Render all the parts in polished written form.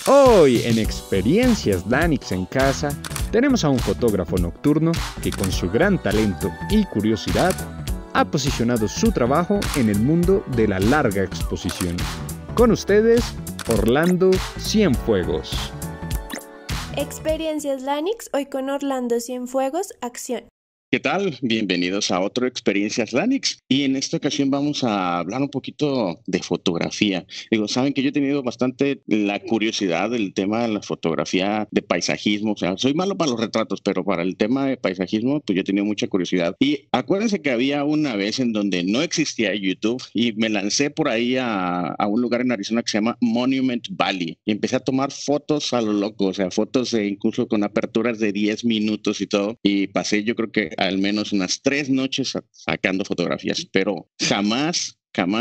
Hoy en Experiencias Lanix en Casa tenemos a un fotógrafo nocturno que con su gran talento y curiosidad ha posicionado su trabajo en el mundo de la larga exposición. Con ustedes, Orlando Cienfuegos. Experiencias Lanix, hoy con Orlando Cienfuegos, acción. ¿Qué tal? Bienvenidos a otro Experiencias Lanix. Y en esta ocasión vamos a hablar un poquito de fotografía. Saben que yo he tenido bastante la curiosidad del tema de la fotografía de paisajismo. O sea, soy malo para los retratos, pero para el tema de paisajismo, pues yo he tenido mucha curiosidad. Y acuérdense que había una vez en donde no existía YouTube y me lancé por ahí a un lugar en Arizona que se llama Monument Valley. Y empecé a tomar fotos a lo loco, o sea, fotos incluso con aperturas de 10 minutos y todo. Y pasé, yo creo que al menos unas 3 noches sacando fotografías, pero jamás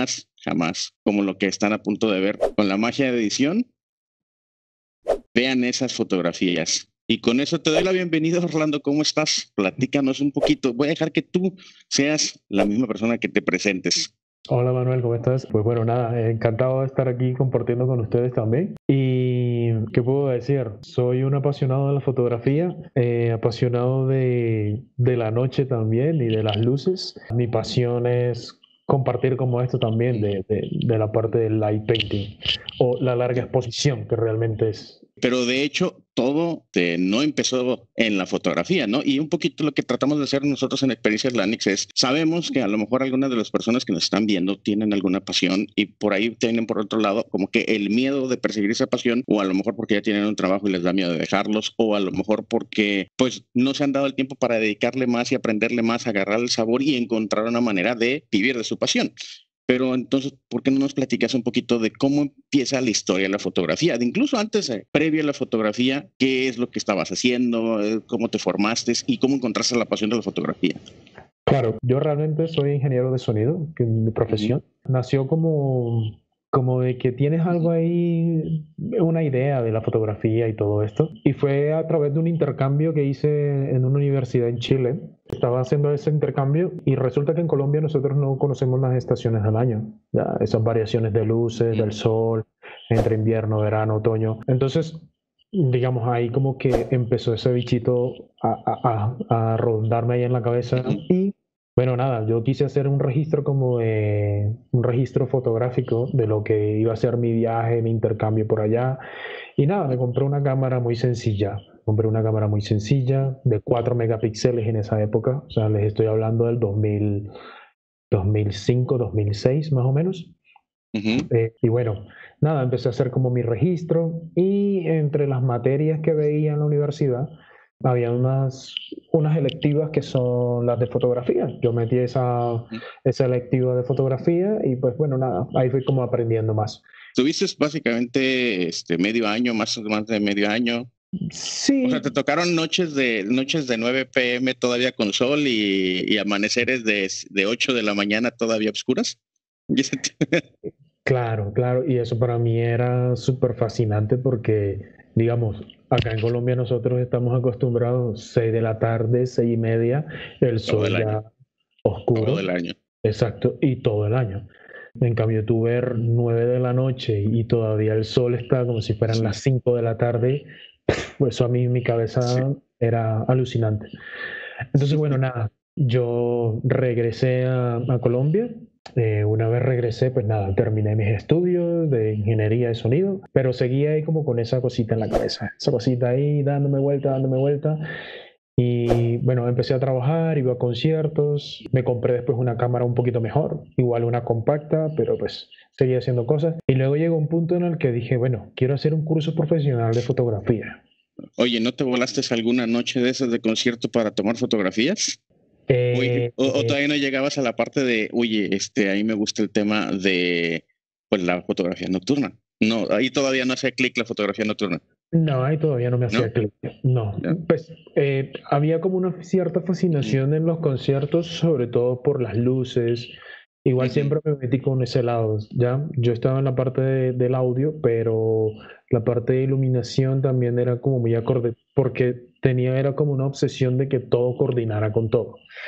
como lo que están a punto de ver con la magia de edición. Vean esas fotografías. Y con eso te doy la bienvenida, Orlando. ¿Cómo estás? Platícanos un poquito. Voy a dejar que tú seas la misma persona que te presentes. Hola Manuel, ¿cómo estás? Pues bueno, nada, encantado de estar aquí compartiendo con ustedes también. Y ¿qué puedo decir? Soy un apasionado de la fotografía, apasionado de la noche también y de las luces. Mi pasión es compartir como esto también de la parte del light painting o la larga exposición que realmente es. Pero de hecho, todo no empezó en la fotografía, ¿no? Y un poquito lo que tratamos de hacer nosotros en Experiencias Lanix es, sabemos que a lo mejor algunas de las personas que nos están viendo tienen alguna pasión y por ahí tienen por otro lado como que el miedo de perseguir esa pasión, o a lo mejor porque ya tienen un trabajo y les da miedo de dejarlos, o a lo mejor porque pues no se han dado el tiempo para dedicarle más y aprenderle más, agarrar el sabor y encontrar una manera de vivir de su pasión. Pero entonces, ¿por qué no nos platicas un poquito de cómo empieza la historia de la fotografía? De incluso antes, previo a la fotografía, ¿qué es lo que estabas haciendo? ¿Cómo te formaste? ¿Y cómo encontraste la pasión de la fotografía? Claro, yo realmente soy ingeniero de sonido, que es mi profesión. Nació como de que tienes algo ahí, una idea de la fotografía y todo esto. Y fue a través de un intercambio que hice en una universidad en Chile. Estaba haciendo ese intercambio y resulta que en Colombia nosotros no conocemos las estaciones del año, ya, esas variaciones de luces, del sol, entre invierno, verano, otoño. Entonces, digamos, ahí como que empezó ese bichito a rondarme ahí en la cabeza y bueno, nada, yo quise hacer un registro un registro fotográfico de lo que iba a ser mi viaje, mi intercambio por allá. Y nada, me compré una cámara muy sencilla. Compré una cámara muy sencilla de 4 megapíxeles en esa época. O sea, les estoy hablando del 2005, 2006 más o menos. Y bueno, nada, empecé a hacer como mi registro y entre las materias que veía en la universidad, había unas electivas que son las de fotografía. Yo metí esa electiva de fotografía y pues bueno, nada, ahí fui como aprendiendo más. ¿Tuviste básicamente medio año, más de medio año? Sí. O sea, te tocaron noches de 9 p.m. todavía con sol y amaneceres de 8 de la mañana todavía oscuras. Claro, y eso para mí era súper fascinante porque, digamos, acá en Colombia nosotros estamos acostumbrados 6 de la tarde, 6:30, el sol ya oscuro. Todo el año. Exacto, y todo el año. En cambio, tú ver 9 de la noche y todavía el sol está como si fueran las 5 de la tarde, pues eso a mí en mi cabeza era alucinante. Entonces, bueno, nada, yo regresé a Colombia. Una vez regresé, pues nada, terminé mis estudios de ingeniería de sonido, pero seguía ahí como con esa cosita en la cabeza, esa cosita ahí dándome vuelta. Y bueno, empecé a trabajar, iba a conciertos, me compré después una cámara un poquito mejor, igual una compacta, pero pues seguía haciendo cosas. Y luego llegó un punto en el que dije, bueno, quiero hacer un curso profesional de fotografía. Oye, ¿no te volaste alguna noche de esas de concierto para tomar fotografías? ¿O todavía no llegabas a la parte de, oye, ahí me gusta el tema de pues la fotografía nocturna? No, ahí todavía no hacía clic la fotografía nocturna. No, ahí todavía no me hacía clic. No, pues había como una cierta fascinación en los conciertos, sobre todo por las luces. Igual siempre me metí con ese lado, ¿ya? Yo estaba en la parte del audio, pero la parte de iluminación también era como muy acorde, porque era como una obsesión de que todo coordinara con todo.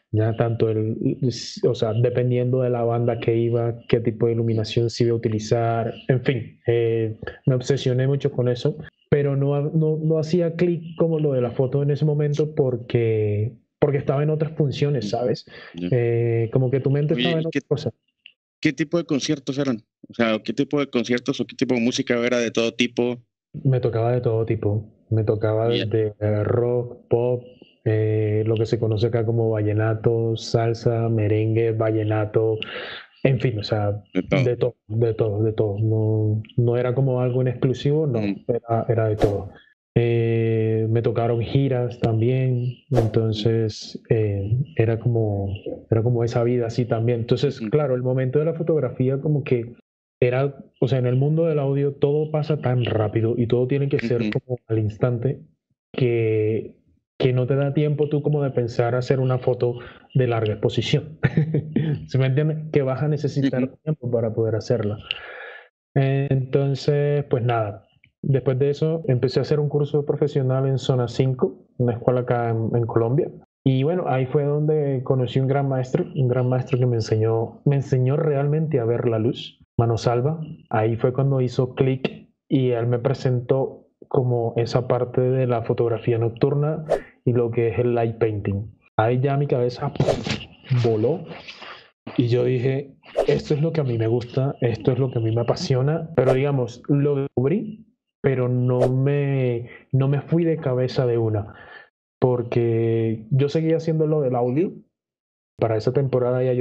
Ya tanto o sea, dependiendo de la banda que iba, qué tipo de iluminación se iba a utilizar, en fin, me obsesioné mucho con eso, pero no hacía clic como lo de la foto en ese momento porque estaba en otras funciones, ¿sabes? Ya. Como que tu mente Oye, estaba en ¿y otra cosa. qué tipo de conciertos eran? O sea, ¿qué tipo de conciertos o qué tipo de música era de todo tipo? Me tocaba de todo tipo. Me tocaba Ya, desde rock, pop, lo que se conoce acá como vallenato, salsa, merengue, vallenato, en fin, o sea, de todo. de todo, de todo, de todo. No era como algo en exclusivo, no, Ujú, era de todo. Me tocaron giras también, entonces era como esa vida así también. Entonces, ujú, claro, el momento de la fotografía como que era, o sea, en el mundo del audio todo pasa tan rápido y todo tiene que ser ujú, como al instante que, que no te da tiempo tú como de pensar hacer una foto de larga exposición. ¿Se me entiende? Que vas a necesitar ujú, tiempo para poder hacerla. Entonces, pues nada, después de eso empecé a hacer un curso profesional en Zona 5, una escuela acá en Colombia. Y bueno, ahí fue donde conocí un gran maestro que me enseñó realmente a ver la luz, Mano Salva. Ahí fue cuando hizo clic y él me presentó como esa parte de la fotografía nocturna y lo que es el light painting. Ahí ya mi cabeza voló y yo dije, esto es lo que a mí me gusta, esto es lo que a mí me apasiona, pero digamos, lo descubrí, pero no me fui de cabeza de una, porque yo seguía haciendo lo del audio. Para esa temporada ya yo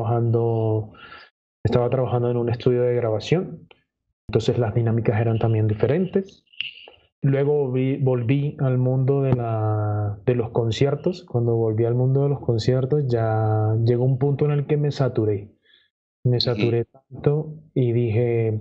estaba trabajando en un estudio de grabación, entonces las dinámicas eran también diferentes. Luego volví al mundo de los conciertos. Cuando volví al mundo de los conciertos ya llegó un punto en el que me saturé. Me ujú. saturé tanto y dije,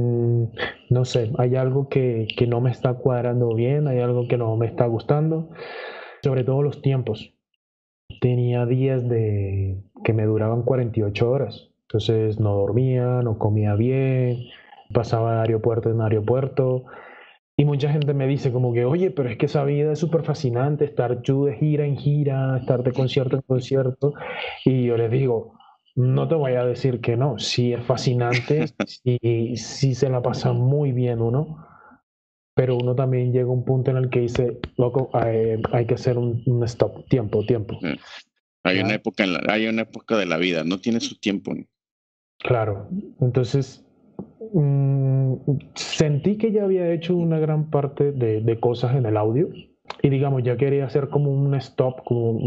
no sé, hay algo que no me está cuadrando bien, hay algo que no me está gustando, sobre todo los tiempos. Tenía días que me duraban 48 horas, entonces no dormía, no comía bien, pasaba de aeropuerto en aeropuerto y mucha gente me dice como que, oye, pero es que esa vida es súper fascinante, estar tú de gira en gira, estar de concierto en concierto. Y yo les digo, no te voy a decir que no, sí es fascinante, sí, sí se la pasa muy bien uno, pero uno también llega a un punto en el que dice, loco, hay que hacer un stop, tiempo, tiempo. Eh, Hay una ¿Ya? época hay una época de la vida, no tiene su tiempo. Claro, entonces mm, sentí que ya había hecho una gran parte de cosas en el audio y digamos, ya quería hacer como un stop,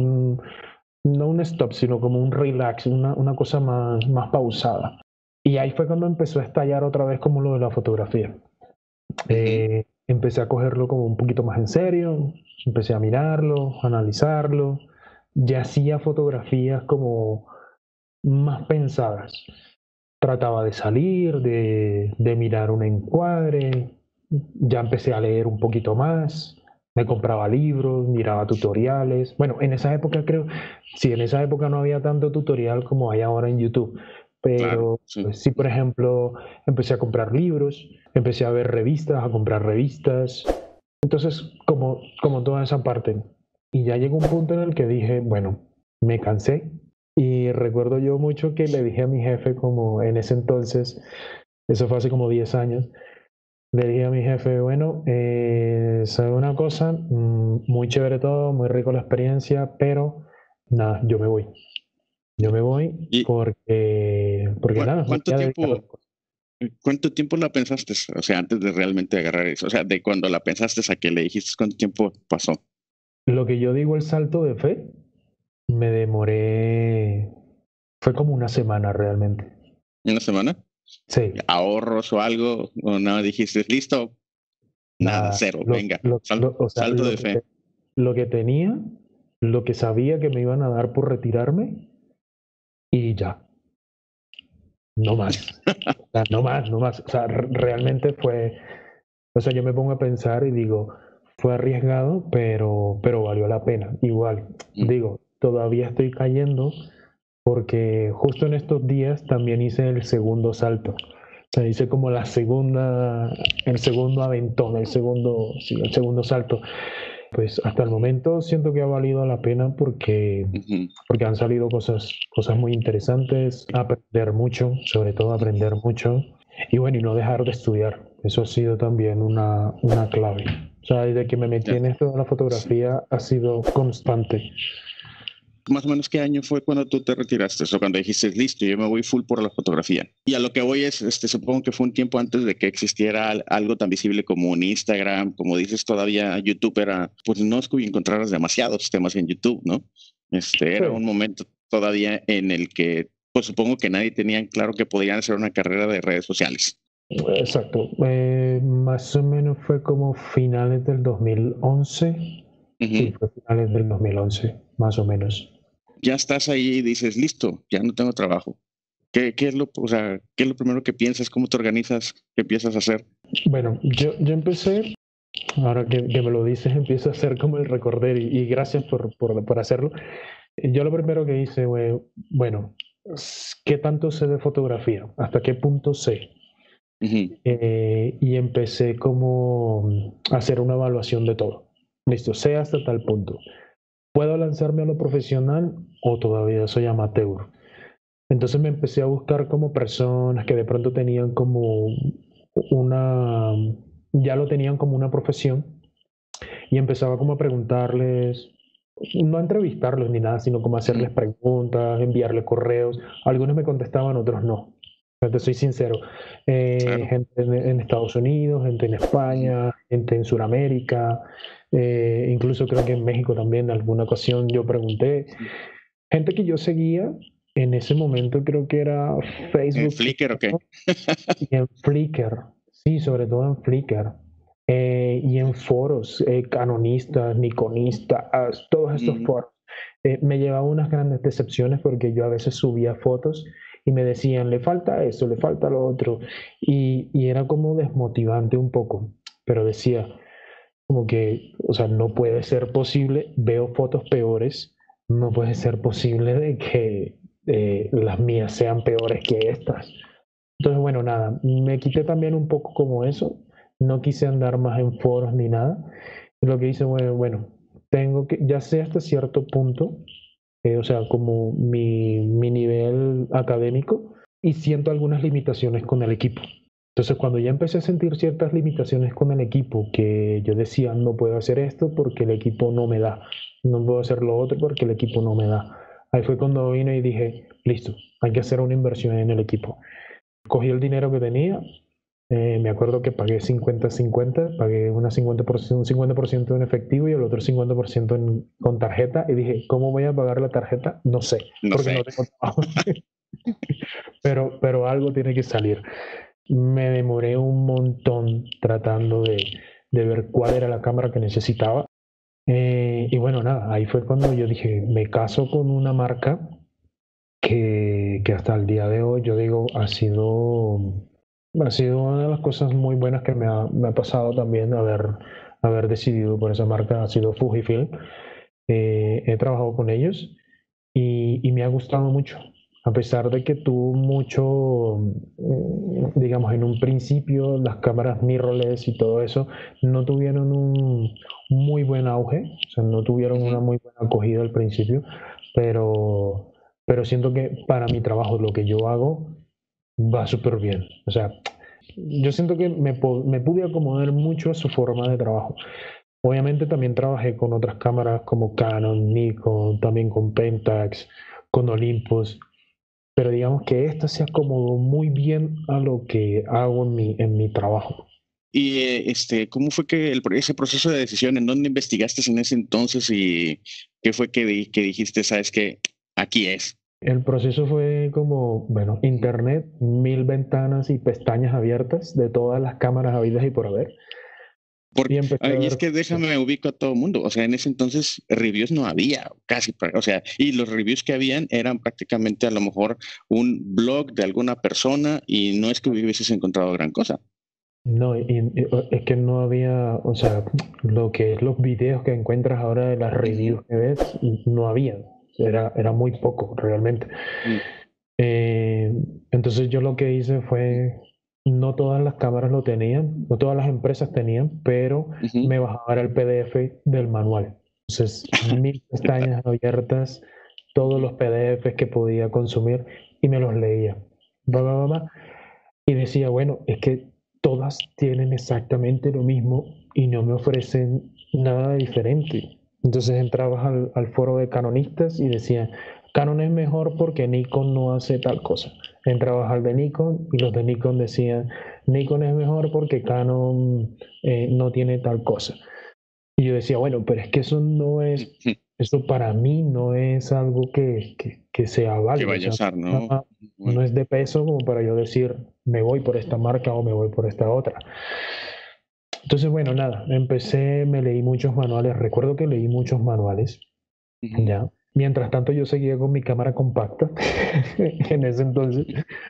no un stop, sino como un relax, una cosa más pausada. Y ahí fue cuando empezó a estallar otra vez como lo de la fotografía. Ujú, Empecé a cogerlo como un poquito más en serio, empecé a mirarlo, a analizarlo, ya hacía fotografías como más pensadas. Trataba de salir, de mirar un encuadre, ya empecé a leer un poquito más, me compraba libros, miraba tutoriales. Bueno, en esa época creo, sí, en esa época no había tanto tutorial como hay ahora en YouTube, claro, pero sí. pues, sí, por ejemplo, empecé a comprar libros, empecé a ver revistas, a comprar revistas, entonces como toda esa parte. Y ya llegó un punto en el que dije, bueno, me cansé, y recuerdo yo mucho que le dije a mi jefe, como en ese entonces, eso fue hace como 10 años, le dije a mi jefe, bueno, sabe una cosa, muy chévere todo, muy rico la experiencia, pero nada, yo me voy ¿Y porque nada, me cuánto voy a dedicar a otra cosa. cuánto tiempo la pensaste? O sea, antes de realmente agarrar eso, o sea, de cuando la pensaste a que le dijiste cuánto tiempo pasó. Lo que yo digo el salto de fe, me demoré, fue como una semana realmente. ¿Una semana? Sí, ¿Ahorros o algo? ¿O nada dijiste, listo? Nada, nada, cero, venga, o sea, salto de fe. lo que tenía, lo que sabía que me iban a dar por retirarme y ya, no más. O sea, no más, no más. O sea, realmente fue, o sea, yo me pongo a pensar y digo, fue arriesgado, pero valió la pena. Igual, Mm, digo, todavía estoy cayendo porque justo en estos días también hice el segundo salto. O sea, hice como el segundo aventón, sí, el segundo salto. pues hasta el momento siento que ha valido la pena porque han salido cosas muy interesantes, aprender mucho, sobre todo aprender mucho, y bueno, y no dejar de estudiar. Eso ha sido también una clave. O sea, desde que me metí en esto de la fotografía ha sido constante. Más o menos, ¿qué año fue cuando tú te retiraste? O cuando dijiste, listo, yo me voy full por la fotografía. Y a lo que voy es, supongo que fue un tiempo antes de que existiera algo tan visible como un Instagram, como dices, todavía YouTube era, pues no es que encontraras demasiados temas en YouTube, ¿no? Era un momento todavía en el que, pues supongo que nadie tenía claro que podían hacer una carrera de redes sociales. Exacto. Más o menos fue como finales del 2011. Sí, fue finales del 2011, más o menos. Ya estás ahí y dices, listo, ya no tengo trabajo. ¿Qué es lo primero que piensas? ¿Cómo te organizas? ¿Qué empiezas a hacer? Bueno, yo empecé, ahora que me lo dices, empiezo a hacer como el recorder y gracias por hacerlo. Yo lo primero que hice fue, bueno, ¿qué tanto sé de fotografía? ¿Hasta qué punto sé? Y empecé como a hacer una evaluación de todo. Listo, sé hasta tal punto. ¿Puedo lanzarme a lo profesional o todavía soy amateur? Entonces me empecé a buscar como personas que de pronto tenían como ya lo tenían como una profesión y empezaba como a preguntarles, no a entrevistarlos ni nada, sino como a hacerles preguntas, enviarles correos. Algunos me contestaban, otros no. Te soy sincero. Claro. Gente en Estados Unidos, gente en España, gente en Sudamérica, incluso creo que en México también en alguna ocasión yo pregunté. Gente que yo seguía en ese momento, creo que era Facebook. ¿En Flickr o qué? Y en Flickr, sí, sobre todo en Flickr. Y en foros, canonistas, nikonistas, todos estos foros. Me llevaba unas grandes decepciones porque yo a veces subía fotos y me decían, le falta eso, le falta lo otro. Y era como desmotivante un poco, pero decía, como que, o sea, no puede ser posible, veo fotos peores, no puede ser posible de que las mías sean peores que estas. Entonces, bueno, nada, me quité también un poco como eso, no quise andar más en foros ni nada. Lo que hice, bueno, tengo que, ya sé hasta cierto punto, o sea, como mi nivel académico, y siento algunas limitaciones con el equipo. Entonces, cuando ya empecé a sentir ciertas limitaciones con el equipo, que yo decía, no puedo hacer esto porque el equipo no me da, no puedo hacer lo otro porque el equipo no me da. Ahí fue cuando vine y dije, listo, hay que hacer una inversión en el equipo. Cogí el dinero que tenía, me acuerdo que pagué 50-50, pagué un 50% en efectivo y el otro 50% con tarjeta, y dije, ¿cómo voy a pagar la tarjeta? No sé, porque no tengo trabajo. pero algo tiene que salir. Me demoré un montón tratando de ver cuál era la cámara que necesitaba. Y bueno, nada, ahí fue cuando yo dije, me caso con una marca que hasta el día de hoy, yo digo, ha sido una de las cosas muy buenas que me ha pasado también haber decidido por esa marca, ha sido Fujifilm. He trabajado con ellos y me ha gustado mucho. A pesar de que tuvo mucho, digamos, en un principio las cámaras mirrorless y todo eso no tuvieron un muy buen auge, o sea, no tuvieron una muy buena acogida al principio, pero siento que para mi trabajo, lo que yo hago, va súper bien. O sea, yo siento que me pude acomodar mucho a su forma de trabajo. Obviamente también trabajé con otras cámaras como Canon, Nikon, también con Pentax, con Olympus, pero digamos que esta se acomodó muy bien a lo que hago en mi trabajo. Y ¿cómo fue que ese proceso de decisión, en dónde investigaste en ese entonces y qué fue que dijiste, sabes que aquí es? El proceso fue como, bueno, internet, 1000 ventanas y pestañas abiertas de todas las cámaras habidas y por haber. Y es que déjame ubico a todo el mundo, o sea, en ese entonces reviews no había, casi, o sea, y los reviews que habían eran prácticamente a lo mejor un blog de alguna persona y no es que hubieses encontrado gran cosa. No, es que no había, o sea, lo que es los videos que encuentras ahora de las reviews que ves, no había, era muy poco realmente. Entonces yo lo que hice fue, no todas las cámaras lo tenían, no todas las empresas tenían, pero Ujú. me bajaba el PDF del manual. Entonces, mil pestañas abiertas, todos los PDFs que podía consumir y me los leía. Ba, ba, ba, ba. Y decía, bueno, es que todas tienen exactamente lo mismo y no me ofrecen nada diferente. Entonces entrabas al foro de canonistas y decían, Canon es mejor porque Nikon no hace tal cosa. Entrabas al de Nikon y los de Nikon decían, Nikon es mejor porque Canon no tiene tal cosa. Y yo decía, bueno, pero es que eso no es, eso para mí no es algo que sea Que válido. O vaya a sea, usar, ¿no? no es de peso como para yo decir, me voy por esta marca o me voy por esta otra. Entonces, bueno, nada, empecé, me leí muchos manuales, recuerdo que leí muchos manuales, Ujú. ya. Mientras tanto, yo seguía con mi cámara compacta en ese entonces.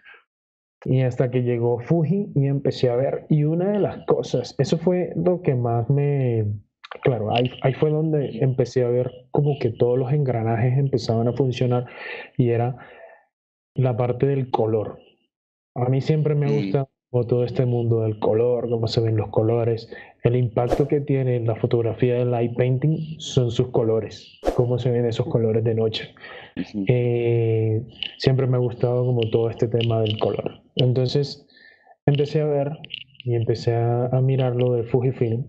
Y hasta que llegó Fuji y empecé a ver. Y una de las cosas, eso fue lo que más me... Claro, ahí fue donde empecé a ver como que todos los engranajes empezaban a funcionar y era la parte del color. A mí siempre me Mm, gusta como todo este mundo del color, cómo se ven los colores, el impacto que tiene la fotografía del light painting son sus colores, cómo se ven esos colores de noche. ujú. Eh, Siempre me ha gustado como todo este tema del color. Entonces empecé a ver y empecé a mirar lo de Fujifilm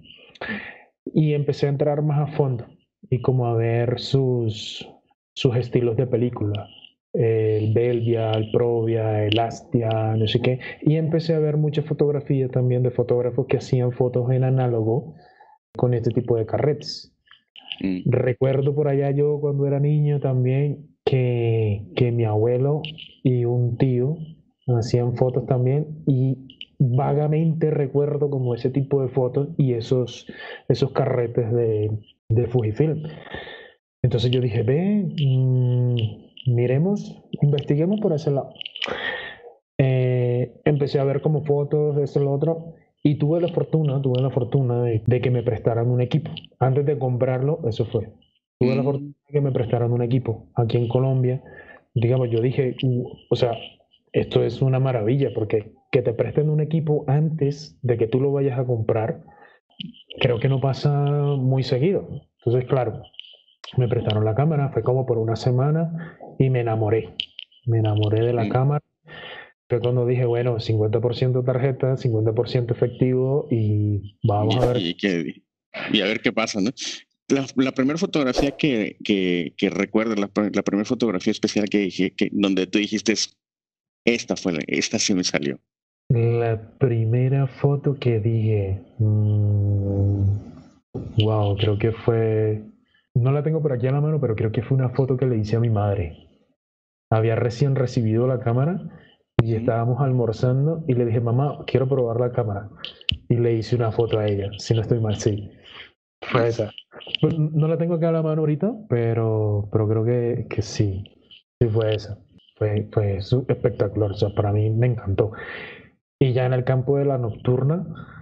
y empecé a entrar más a fondo y como a ver sus estilos de película. El Belvia, el Provia, el Astia, no sé qué. Y empecé a ver mucha fotografía también de fotógrafos que hacían fotos en análogo con este tipo de carretes. Mm. Recuerdo por allá yo cuando era niño también que mi abuelo y un tío hacían fotos también y vagamente recuerdo como ese tipo de fotos y esos carretes de Fujifilm. Entonces yo dije, ve, miremos, investiguemos por ese lado. Empecé a ver como fotos de esto y lo otro y tuve la fortuna de que me prestaran un equipo. Antes de comprarlo, eso fue. Tuve la fortuna Mm. de que me prestaran un equipo aquí en Colombia. Digamos, yo dije, o sea, esto es una maravilla porque que te presten un equipo antes de que tú lo vayas a comprar, creo que no pasa muy seguido. Entonces, claro, me prestaron la cámara, fue como por una semana y me enamoré. Me enamoré de la Mm. cámara. Fue cuando dije, bueno, 50% tarjeta, 50% efectivo y vamos a ver. Y a ver qué pasa, ¿no? La primera fotografía que recuerdo, la primera fotografía especial donde tú dijiste, esta sí me salió. La primera foto que dije, wow, creo que fue, no la tengo por aquí a la mano, pero creo que fue una foto que le hice a mi madre. Había recién recibido la cámara y Ujú. estábamos almorzando y le dije, mamá, quiero probar la cámara. Y le hice una foto a ella, si no estoy mal, sí. Mm. Fue esa. Pues, no la tengo acá a la mano ahorita, pero creo que sí. Sí fue esa. Fue espectacular. O sea, para mí me encantó. Y ya en el campo de la nocturna,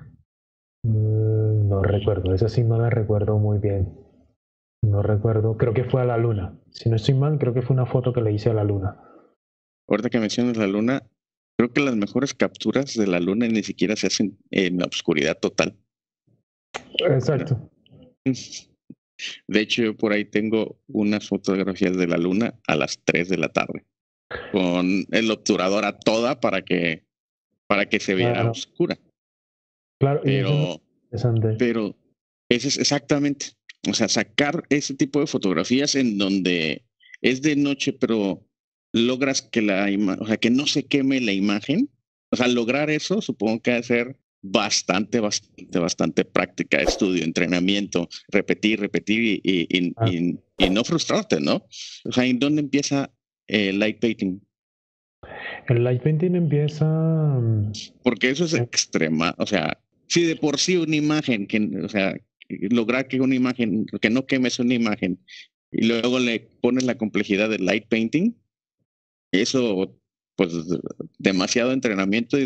no recuerdo. Esa sí no la recuerdo muy bien. No recuerdo. Creo que fue a la luna. Si no estoy mal, creo que fue una foto que le hice a la luna. Ahorita que mencionas la luna, creo que las mejores capturas de la luna ni siquiera se hacen en la oscuridad total. ¿No? Exacto. De hecho, yo por ahí tengo unas fotografías de la luna a las 3 de la tarde, con el obturador a toda para que se viera Claro, oscura. claro. Y eso es lo Pero, interesante. pero ese es exactamente, o sea, sacar ese tipo de fotografías en donde es de noche, pero logras que o sea, que no se queme la imagen. O sea, lograr eso supongo que va a ser bastante práctica, estudio, entrenamiento, repetir Ah, y no frustrarte, ¿no? O sea, ¿en dónde empieza el light painting? el light painting empieza. Porque eso es extrema, o sea, si de por sí una imagen, o sea, lograr que una imagen, que no quemes una imagen y luego le pones la complejidad del light painting, eso, pues, demasiado entrenamiento y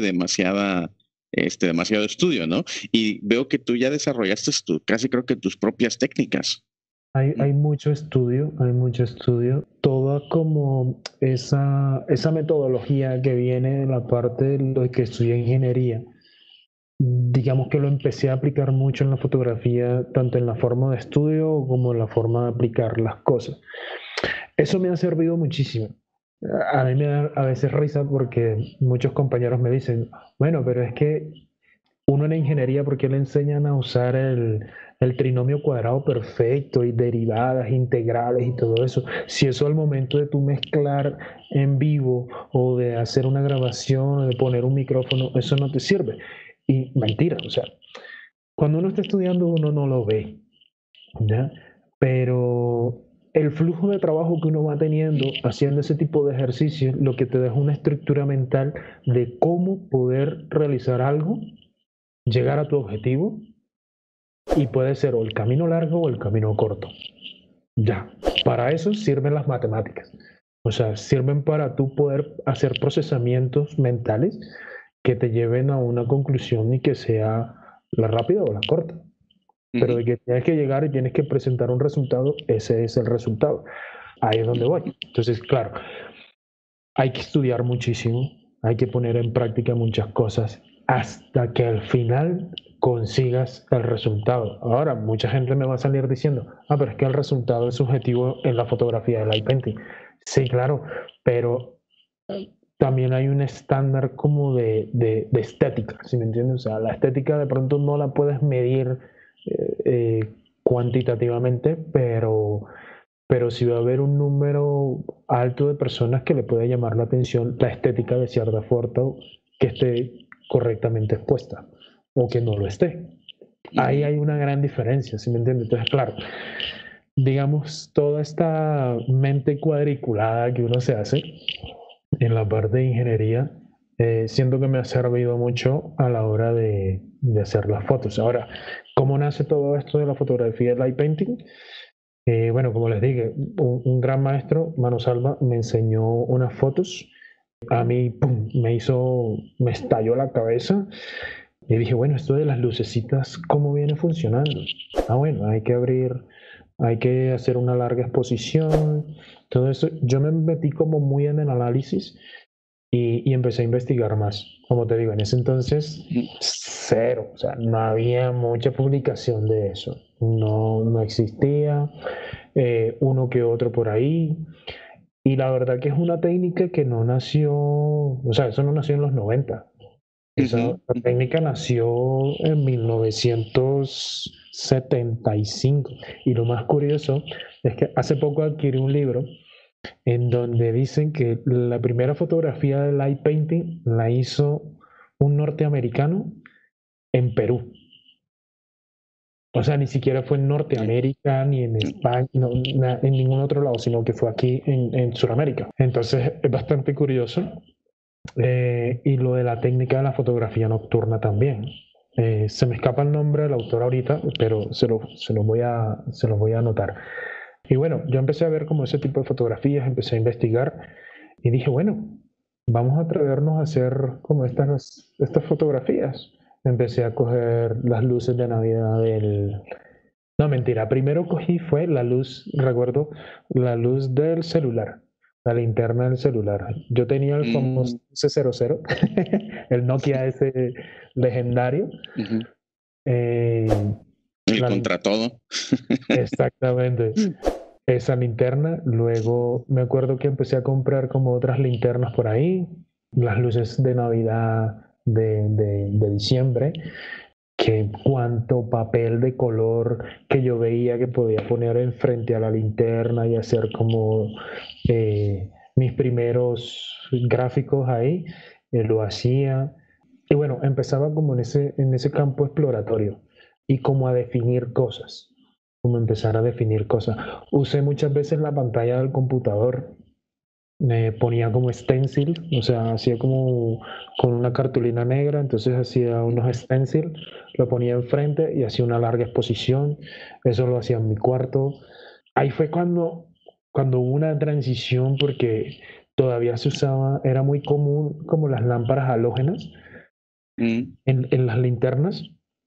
demasiado estudio, ¿no? Y veo que tú ya desarrollaste casi creo que tus propias técnicas. Hay mucho estudio, hay mucho estudio. Toda como esa metodología que viene de la parte de lo que estudié ingeniería, digamos que lo empecé a aplicar mucho en la fotografía, tanto en la forma de estudio como en la forma de aplicar las cosas. Eso me ha servido muchísimo. A mí me da a veces risa porque muchos compañeros me dicen, bueno, pero es que uno en la ingeniería, ¿por qué le enseñan a usar el trinomio cuadrado perfecto y derivadas, integrales y todo eso? Si eso al momento de tú mezclar en vivo o de hacer una grabación o de poner un micrófono, eso no te sirve. Y mentira, o sea, cuando uno está estudiando uno no lo ve, ¿ya? Pero el flujo de trabajo que uno va teniendo haciendo ese tipo de ejercicios, lo que te deja una estructura mental de cómo poder realizar algo, llegar a tu objetivo, y puede ser o el camino largo o el camino corto. Ya, para eso sirven las matemáticas. O sea, sirven para tú poder hacer procesamientos mentales que te lleven a una conclusión y que sea la rápida o la corta. Pero de que tienes que llegar y tienes que presentar un resultado, ese es el resultado. Ahí es donde voy. Entonces, claro, hay que estudiar muchísimo, hay que poner en práctica muchas cosas hasta que al final consigas el resultado. Ahora, mucha gente me va a salir diciendo, pero es que el resultado es subjetivo en la fotografía del eye painting. Sí, claro, pero también hay un estándar como de estética, ¿sí me entiendes? O sea, la estética de pronto no la puedes medir cuantitativamente, pero sí va a haber un número alto de personas que le puede llamar la atención la estética de cierta forma que esté correctamente expuesta o que no lo esté. Ahí hay una gran diferencia, ¿sí me entiendes? Entonces, claro, digamos, toda esta mente cuadriculada que uno se hace en la parte de ingeniería, siento que me ha servido mucho a la hora de hacer las fotos. Ahora, ¿cómo nace todo esto de la fotografía del eye painting? Bueno, como les dije, un gran maestro, Mano Salva, me enseñó unas fotos. A mí, pum, me estalló la cabeza y dije, bueno, esto de las lucecitas, ¿cómo viene funcionando? Bueno, hay que hacer una larga exposición, todo eso. Yo me metí como muy en el análisis y empecé a investigar más. Como te digo, en ese entonces, cero, o sea, no había mucha publicación de eso. No existía, uno que otro por ahí. Y la verdad que es una técnica que no nació, o sea, eso no nació en los 90. Esa técnica nació en 1975. Y lo más curioso es que hace poco adquirí un libro en donde dicen que la primera fotografía del eye painting la hizo un norteamericano en Perú. O sea, ni siquiera fue en Norteamérica ni en España, no, en ningún otro lado, sino que fue aquí en Sudamérica. Entonces es bastante curioso. Y lo de la técnica de la fotografía nocturna también. Se me escapa el nombre del autor ahorita, pero se lo voy a anotar. Y bueno, yo empecé a ver como ese tipo de fotografías, empecé a investigar y dije, bueno, vamos a atrevernos a hacer como estas fotografías. Empecé a coger las luces de Navidad del... No, mentira, primero cogí fue la luz, recuerdo, la luz del celular, la linterna del celular. Yo tenía el famoso C00, el Nokia ese legendario. El contra todo. Exactamente. Esa linterna. Luego me acuerdo que empecé a comprar como otras linternas por ahí, las luces de Navidad de diciembre, que cuánto papel de color que yo veía que podía poner enfrente a la linterna y hacer como mis primeros gráficos ahí, lo hacía. Y bueno, empezaba como en ese campo exploratorio y como a definir cosas, como empezar a definir cosas. Usé muchas veces la pantalla del computador, me ponía como stencil, o sea, hacía como con una cartulina negra, entonces hacía unos stencil, lo ponía enfrente y hacía una larga exposición, eso lo hacía en mi cuarto. Ahí fue cuando hubo una transición porque todavía se usaba, era muy común como las lámparas halógenas en las linternas.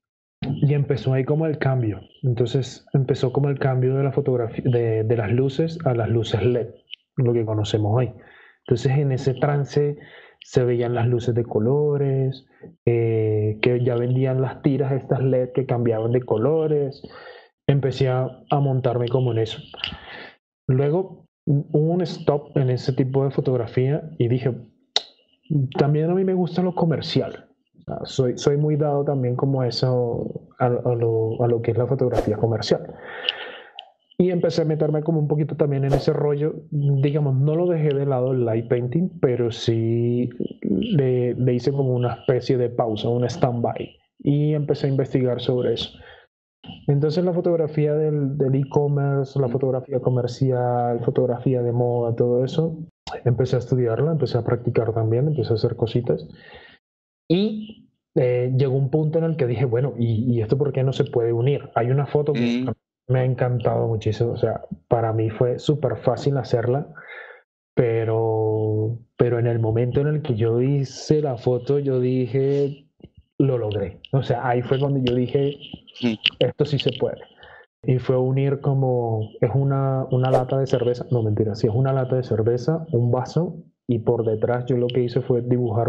Y empezó ahí como el cambio. Entonces empezó como el cambio de la fotografía, de las luces a las luces LED, lo que conocemos hoy. Entonces en ese trance se veían las luces de colores, que ya vendían las tiras estas LED que cambiaban de colores. Empecé a montarme como en eso. Luego hubo un stop en ese tipo de fotografía y dije, también a mí me gusta lo comercial. O sea, soy muy dado también como a eso, a lo que es la fotografía comercial. Y empecé a meterme como un poquito también en ese rollo. Digamos, no lo dejé de lado el light painting, pero sí le hice como una especie de pausa, un stand-by. Y empecé a investigar sobre eso. Entonces la fotografía del e-commerce, la fotografía comercial, fotografía de moda, todo eso, empecé a estudiarla, empecé a practicar también, empecé a hacer cositas. Y llegó un punto en el que dije, bueno, ¿y esto por qué no se puede unir? Hay una foto que me ha encantado muchísimo, o sea, para mí fue súper fácil hacerla, pero en el momento en el que yo hice la foto, yo dije, lo logré. O sea, ahí fue cuando yo dije, esto sí se puede. Y fue unir como, es una lata de cerveza, no mentira, sí, es una lata de cerveza, un vaso, y por detrás yo lo que hice fue dibujar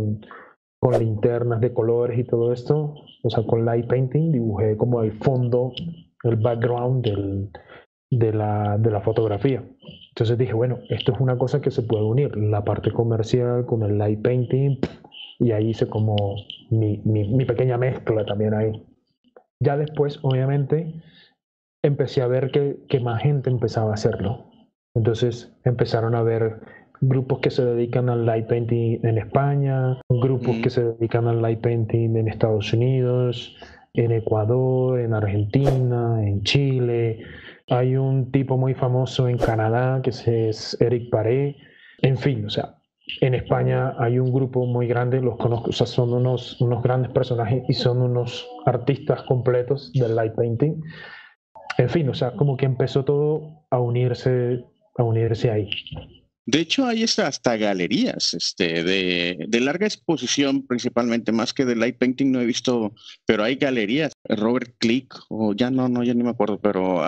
con linternas de colores y todo esto, o sea, con light painting, dibujé como el fondo, el background de la fotografía. Entonces dije, bueno, esto es una cosa que se puede unir, la parte comercial con el light painting, y ahí hice como mi pequeña mezcla también ahí. Ya después, obviamente, empecé a ver que más gente empezaba a hacerlo. Entonces empezaron a ver grupos que se dedican al light painting en España, grupos que se dedican al light painting en Estados Unidos, en Ecuador, en Argentina, en Chile. Hay un tipo muy famoso en Canadá que es Eric Paré. En fin, o sea, en España hay un grupo muy grande, los conozco, o sea, son unos grandes personajes y son unos artistas completos del light painting. En fin, o sea, como que empezó todo a unirse ahí. De hecho, hay hasta galerías de larga exposición, principalmente, más que de light painting no he visto, pero hay galerías. Robert Click, o ya ya ni me acuerdo, pero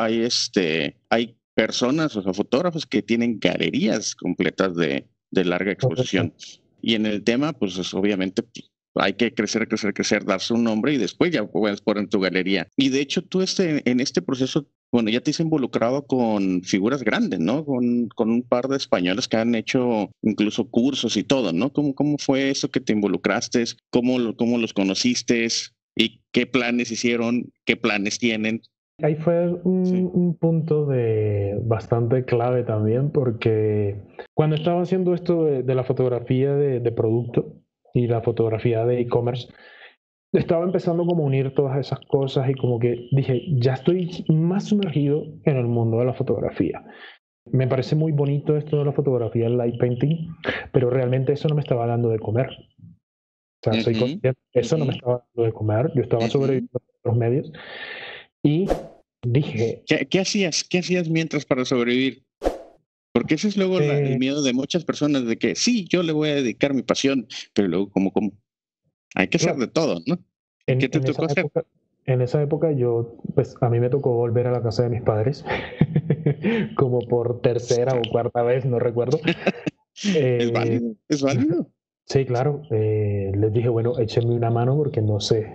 hay personas, o sea, fotógrafos que tienen galerías completas de larga exposición. Y en el tema, pues obviamente hay que crecer, darse un nombre y después ya puedes poner en tu galería. Y de hecho, tú en este proceso, bueno, ya te has involucrado con figuras grandes, ¿no? Con un par de españoles que han hecho incluso cursos y todo, ¿no? ¿Cómo fue eso que te involucraste? ¿Cómo los conociste? ¿Y qué planes hicieron? ¿Qué planes tienen? Ahí fue un punto bastante clave también, porque cuando estaba haciendo esto de la fotografía de producto y la fotografía de e-commerce, estaba empezando como a unir todas esas cosas y como que dije, ya estoy más sumergido en el mundo de la fotografía. Me parece muy bonito esto de la fotografía, el light painting, pero realmente eso no me estaba dando de comer. O sea, soy consciente, eso no me estaba dando de comer, yo estaba sobreviviendo en otros medios y dije... ¿Qué hacías mientras para sobrevivir? Porque ese es luego el miedo de muchas personas de que sí, yo le voy a dedicar mi pasión, pero luego como hay que hacer de todo, ¿no? ¿Qué te tocó hacer? En esa época pues a mí me tocó volver a la casa de mis padres, como por tercera o cuarta vez, no recuerdo. Es válido. Sí, claro. Les dije, bueno, échenme una mano porque no sé.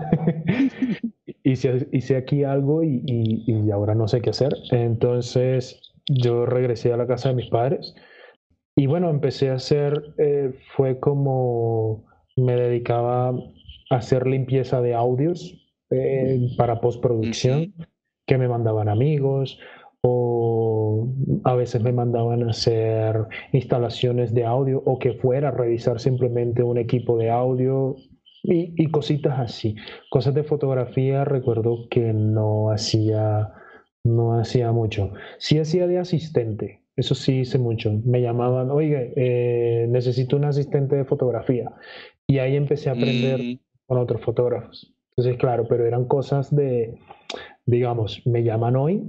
hice aquí algo y ahora no sé qué hacer. Entonces yo regresé a la casa de mis padres y bueno, empecé a hacer, fue como me dedicaba a hacer limpieza de audios para postproducción, que me mandaban amigos, o a veces me mandaban a hacer instalaciones de audio, o que fuera a revisar simplemente un equipo de audio y cositas así. Cosas de fotografía recuerdo que no hacía mucho. Sí hacía de asistente, eso sí hice mucho. Me llamaban, oye, necesito un asistente de fotografía. Y ahí empecé a aprender con otros fotógrafos. Entonces, claro, pero eran cosas digamos, me llaman hoy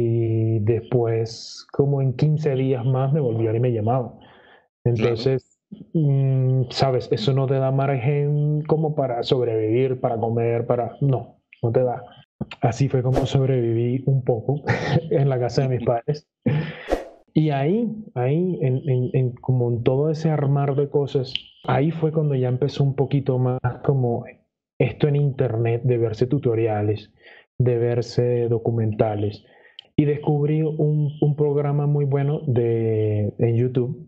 y después, como en 15 días más, me volvían y me llamaban. Entonces, sabes, eso no te da margen como para sobrevivir, para comer, no te da. Así fue como sobreviví un poco en la casa de mis padres. Y ahí como en todo ese armar de cosas, ahí fue cuando ya empezó un poquito más como esto en internet, de verse tutoriales, de verse documentales. Y descubrí un programa muy bueno en YouTube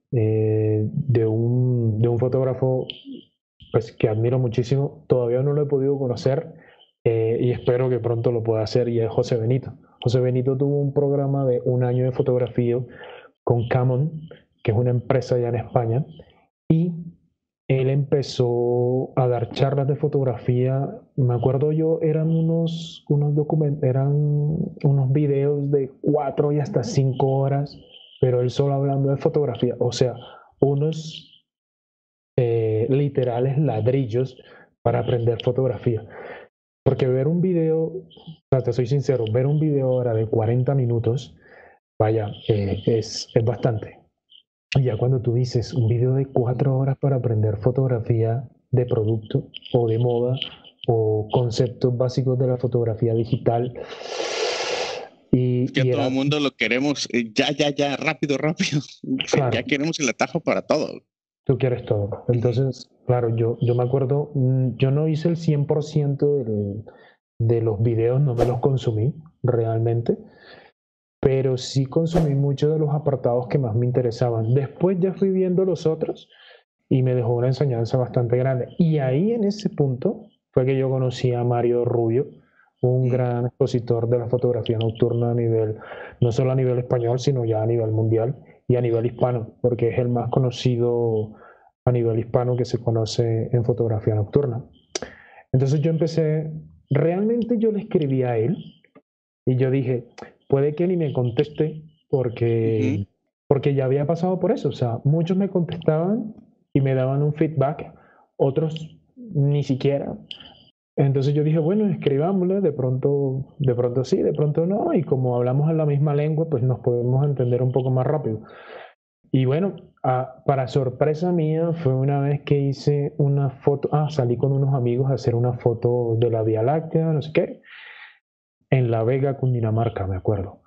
de un fotógrafo pues, que admiro muchísimo. Todavía no lo he podido conocer y espero que pronto lo pueda hacer, y es José Benito. José Benito tuvo un programa de un año de fotografía con Camon, que es una empresa allá en España, y él empezó a dar charlas de fotografía. Me acuerdo yo, eran unos videos de 4 y hasta 5 horas, pero él solo hablando de fotografía, o sea, unos literales ladrillos para aprender fotografía. Porque ver un video, o sea, te soy sincero, ver un video ahora de 40 minutos, vaya, es bastante. Y ya cuando tú dices un video de 4 horas para aprender fotografía de producto o de moda o conceptos básicos de la fotografía digital. Es que a todo el mundo lo queremos ya, rápido. Claro. Ya queremos el atajo para todo. Tú quieres todo. Entonces, claro, yo me acuerdo, yo no hice el 100% de los videos, no me los consumí realmente, pero sí consumí muchos de los apartados que más me interesaban. Después ya fui viendo los otros y me dejó una enseñanza bastante grande. Y ahí en ese punto fue que yo conocí a Mario Rubio, un gran expositor de la fotografía nocturna no solo a nivel español, sino ya a nivel mundial y a nivel hispano, porque es el más conocido a nivel hispano que se conoce en fotografía nocturna. Entonces realmente yo le escribí a él y yo dije, puede que ni me conteste porque ya había pasado por eso. O sea, muchos me contestaban y me daban un feedback, otros ni siquiera. Entonces yo dije, bueno, escribámosle, de pronto sí, de pronto no, y como hablamos en la misma lengua, pues nos podemos entender un poco más rápido. Y bueno, para sorpresa mía, fue una vez que hice una foto, salí con unos amigos a hacer una foto de la Vía Láctea, no sé qué, en La Vega, Cundinamarca, me acuerdo.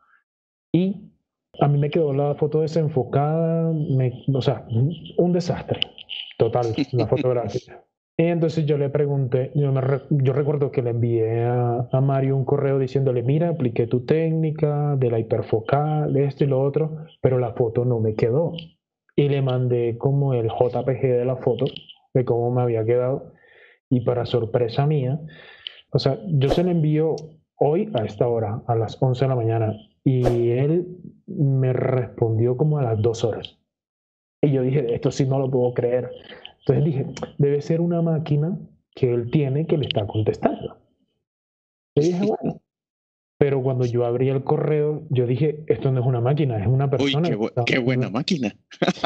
Y a mí me quedó la foto desenfocada, o sea, un desastre total la fotografía. Y entonces yo le pregunté, yo recuerdo que le envié a Mario un correo diciéndole, mira, apliqué tu técnica de la hiperfocal, esto y lo otro, pero la foto no me quedó. Y le mandé como el JPG de la foto, de cómo me había quedado. Y para sorpresa mía, o sea, yo se la envío hoy a esta hora, a las 11 de la mañana, y él me respondió como a las 2 horas. Y yo dije, esto sí no lo puedo creer. Entonces dije, debe ser una máquina que él tiene que le está contestando. Y dije, bueno. Pero cuando yo abrí el correo, yo dije, esto no es una máquina, es una persona. Uy, qué buena máquina.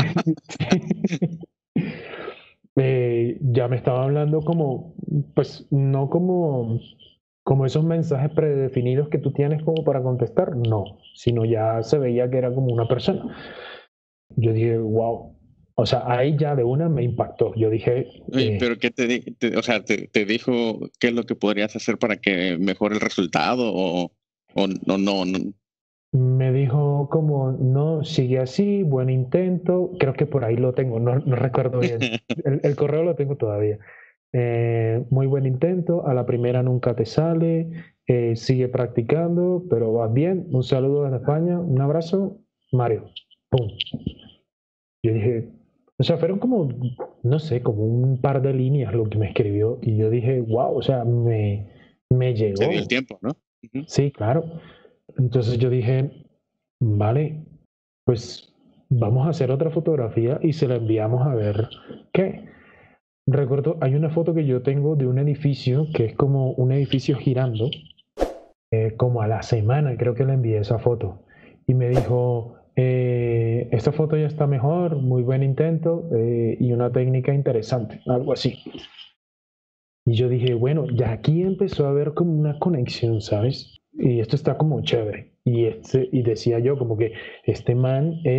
Ya me estaba hablando como, pues no como esos mensajes predefinidos que tú tienes como para contestar, no, sino ya se veía que era como una persona. Yo dije, wow. O sea, ahí ya de una me impactó. Yo dije... Oye, pero ¿qué te dijo qué es lo que podrías hacer para que mejore el resultado o no? Me dijo como, no, sigue así, buen intento. Creo que por ahí lo tengo, no recuerdo bien. El correo lo tengo todavía. Muy buen intento, a la primera nunca te sale, sigue practicando, pero vas bien. Un saludo desde España, un abrazo, Mario. ¡Pum! Yo dije... O sea, fueron como, no sé, como un par de líneas lo que me escribió y yo dije, wow, o sea, me llegó. Se dio el tiempo, ¿no? Sí, claro. Entonces yo dije, vale, pues vamos a hacer otra fotografía y se la enviamos a ver qué. Recuerdo, hay una foto que yo tengo de un edificio que es como un edificio girando, como a la semana creo que le envié esa foto y me dijo... esta foto ya está mejor, muy buen intento y una técnica interesante, algo así. Y yo dije, bueno, ya aquí empezó a haber como una conexión, ¿sabes? Y esto está como chévere. Y decía yo como que este man es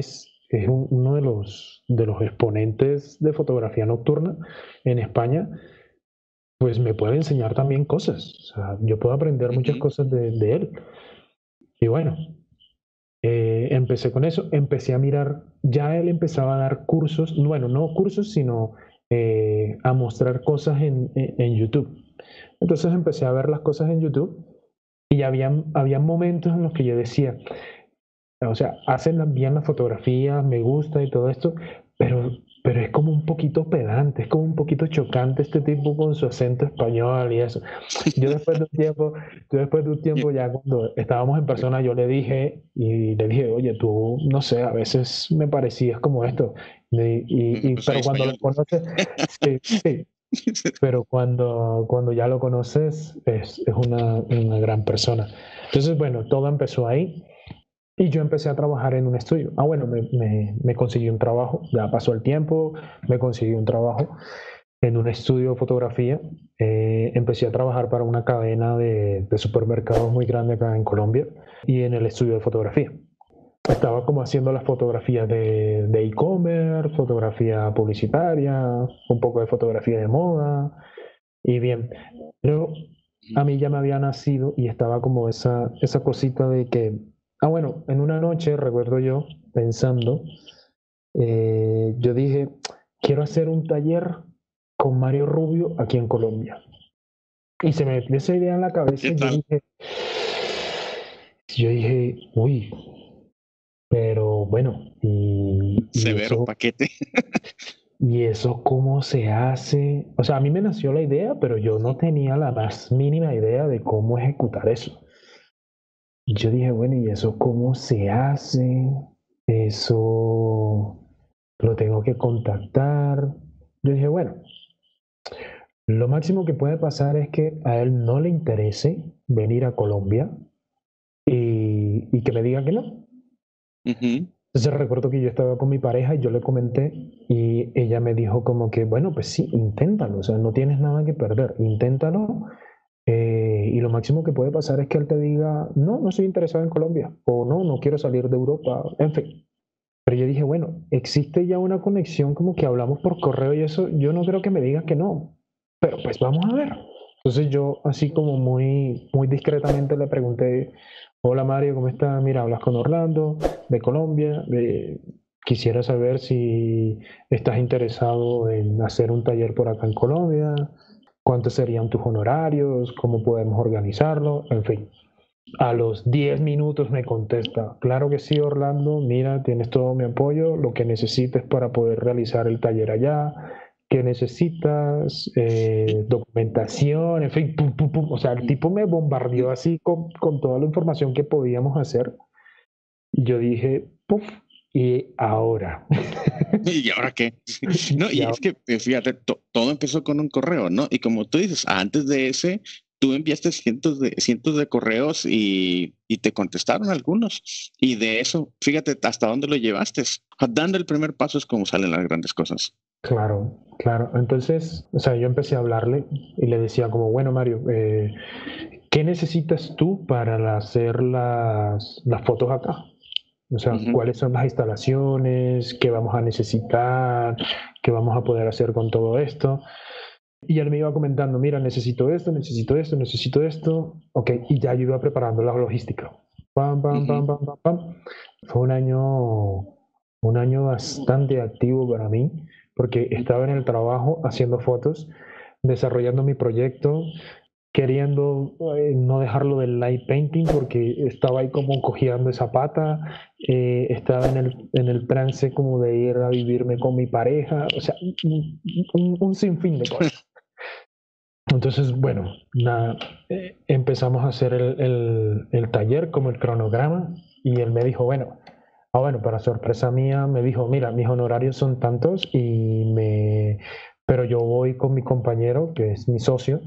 uno de los exponentes de fotografía nocturna en España, pues me puede enseñar también cosas. O sea, yo puedo aprender muchas cosas de él. Y bueno, empecé con eso, empecé a mirar, ya él empezaba a dar cursos, bueno, no cursos, sino a mostrar cosas en YouTube. Entonces empecé a ver las cosas en YouTube y había momentos en los que yo decía, o sea, hacen bien las fotografías, me gusta y todo esto, pero es como un poquito pedante, es como un poquito chocante este tipo con su acento español y eso. Yo después de un tiempo, yo después de un tiempo ya cuando estábamos en persona, yo le dije, oye, tú, no sé, a veces me parecías como esto. Pues soy Pero cuando lo español. conoces, sí, sí, pero cuando ya lo conoces, es una gran persona. Entonces, bueno, todo empezó ahí. Y yo empecé a trabajar en un estudio. Bueno, me conseguí un trabajo, ya pasó el tiempo, me conseguí un trabajo en un estudio de fotografía. Empecé a trabajar para una cadena de supermercados muy grande acá en Colombia y en el estudio de fotografía. Estaba como haciendo las fotografías de e-commerce, fotografía publicitaria, un poco de fotografía de moda y bien. Pero a mí ya me había nacido y estaba como esa cosita de que, bueno, en una noche recuerdo yo pensando, yo dije, quiero hacer un taller con Mario Rubio aquí en Colombia. Y se me metió esa idea en la cabeza ¿Qué y tal? yo dije, uy, pero bueno, Severo paquete. ¿y eso cómo se hace? O sea, a mí me nació la idea, pero yo no tenía la más mínima idea de cómo ejecutar eso. Y yo dije, bueno, ¿y eso cómo se hace? Eso lo tengo que contactar. Yo dije, bueno, lo máximo que puede pasar es que a él no le interese venir a Colombia y que me diga que no. Ujú. Entonces recuerdo que yo estaba con mi pareja y yo le comenté y ella me dijo como que, bueno, pues sí, inténtalo, o sea, no tienes nada que perder, inténtalo y lo máximo que puede pasar es que él te diga, no, no estoy interesado en Colombia o no, no quiero salir de Europa, en fin. Pero yo dije, bueno, existe ya una conexión como que hablamos por correo y eso, yo no creo que me diga que no, pero pues vamos a ver. Entonces yo así como muy discretamente le pregunté, hola Mario, ¿cómo estás? Mira, hablas con Orlando de Colombia, quisiera saber si estás interesado en hacer un taller por acá en Colombia, cuántos serían tus honorarios, cómo podemos organizarlo, en fin. A los 10 minutos me contesta, claro que sí, Orlando, mira, tienes todo mi apoyo, lo que necesites para poder realizar el taller allá, que necesitas, documentación, en fin, pum, pum, pum. O sea, el tipo me bombardeó así con toda la información que podíamos hacer. Y yo dije, puf, y ahora. ¿Y ahora qué? No, y y es ahora que, fíjate, todo empezó con un correo, ¿no? Y como tú dices, antes de ese, tú enviaste cientos de correos y te contestaron algunos. Y de eso, fíjate hasta dónde lo llevaste. Dando el primer paso es como salen las grandes cosas. Claro, claro. Entonces, o sea, yo empecé a hablarle y le decía como, bueno, Mario, ¿qué necesitas tú para hacer las fotos acá? O sea, Ujú. ¿cuáles son las instalaciones? ¿Qué vamos a necesitar? ¿Qué vamos a poder hacer con todo esto? Y él me iba comentando, mira, necesito esto, necesito esto, necesito esto. Ok, y ya yo iba preparando la logística. Pam, pam, pam, Ujú. pam, pam, pam. Fue un año bastante activo para mí, porque estaba en el trabajo haciendo fotos, desarrollando mi proyecto, queriendo no dejarlo del light painting porque estaba ahí como cojeando esa pata, estaba en el trance como de ir a vivirme con mi pareja, o sea, un sinfín de cosas. Entonces, bueno, nada, empezamos a hacer el taller como el cronograma y él me dijo, bueno, bueno, para sorpresa mía, me dijo, mira, mis honorarios son tantos pero yo voy con mi compañero, que es mi socio,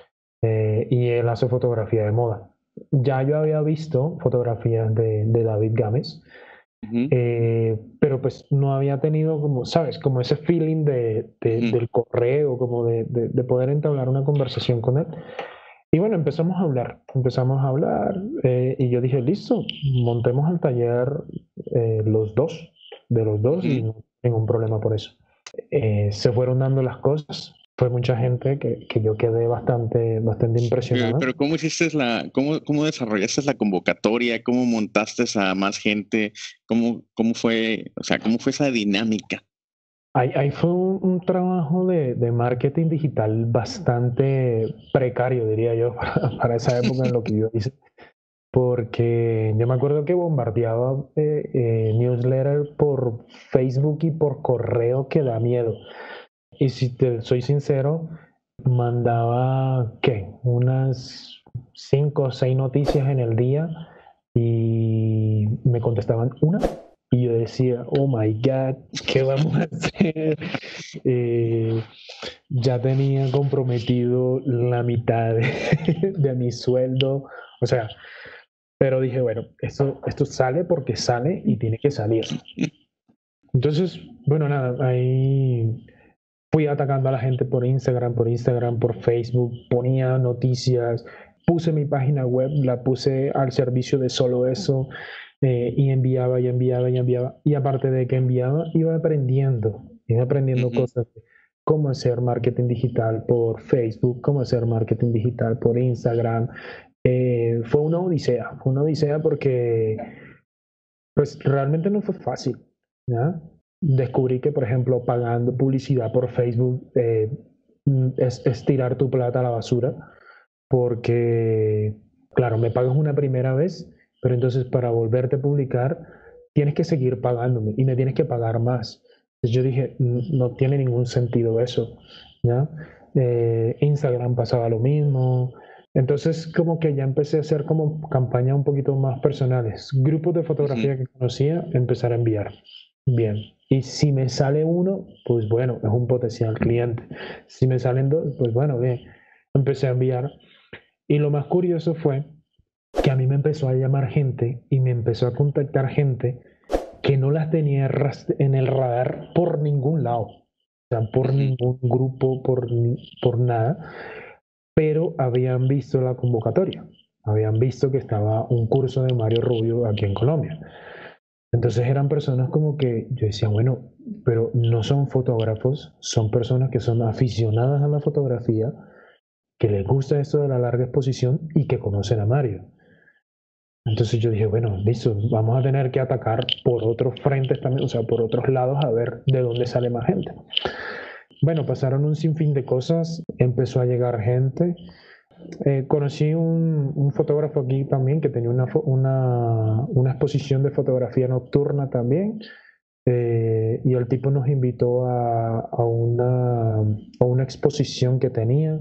y él hace fotografía de moda. Ya yo había visto fotografías de David Gámez, Ujú. pero pues no había tenido como, ¿sabes? Como ese feeling Ujú. del correo, como de poder entablar una conversación con él. Y bueno, empezamos a hablar y yo dije, listo, montemos el taller los dos. de los dos y no tengo un problema por eso. Se fueron dando las cosas. Fue mucha gente que yo quedé bastante impresionado. Pero ¿cómo hiciste cómo desarrollaste la convocatoria? ¿Cómo montaste a más gente? ¿Cómo fue, o sea, cómo fue esa dinámica? Ahí fue un trabajo de marketing digital bastante precario, diría yo, para esa época en lo que yo hice. Porque yo me acuerdo que bombardeaba newsletter por Facebook y por correo que da miedo. Y si te soy sincero, mandaba, unas 5 o 6 noticias en el día y me contestaban una. Y yo decía, oh my God, ¿qué vamos a hacer? Ya tenía comprometido la mitad de mi sueldo. O sea, pero dije, bueno, esto sale porque sale y tiene que salir. Entonces, bueno, nada, ahí fui atacando a la gente por Instagram, por Facebook, ponía noticias, puse mi página web, la puse al servicio de solo eso, y enviaba. Y aparte de que enviaba, iba aprendiendo cosas. Cómo hacer marketing digital por Facebook, cómo hacer marketing digital por Instagram. Fue una odisea porque pues realmente no fue fácil, ¿ya? Descubrí que, por ejemplo, pagando publicidad por Facebook es tirar tu plata a la basura, porque, claro, me pagas una primera vez, pero entonces para volverte a publicar tienes que seguir pagándome y me tienes que pagar más. Entonces yo dije, no tiene ningún sentido eso, ¿ya? Instagram pasaba lo mismo. Entonces como que ya empecé a hacer como campañas un poquito más personales. Grupos de fotografía que conocía, empezar a enviar. Bien. Y si me sale uno, pues bueno, es un potencial cliente. Si me salen dos, pues bueno, bien. Empecé a enviar. Y lo más curioso fue que a mí me empezó a llamar gente y me empezó a contactar gente que no las tenía en el radar por ningún lado. O sea, por ningún grupo, por nada. Pero habían visto la convocatoria. Habían visto que estaba un curso de Mario Rubio aquí en Colombia. Entonces eran personas como que yo decía, bueno, pero no son fotógrafos, son personas que son aficionadas a la fotografía, que les gusta esto de la larga exposición y que conocen a Mario. Entonces yo dije, bueno, listo, vamos a tener que atacar por otros frentes también, o sea, por otros lados a ver de dónde sale más gente. Bueno, pasaron un sinfín de cosas, empezó a llegar gente. Conocí un fotógrafo aquí también que tenía una exposición de fotografía nocturna también, y el tipo nos invitó a una exposición que tenía,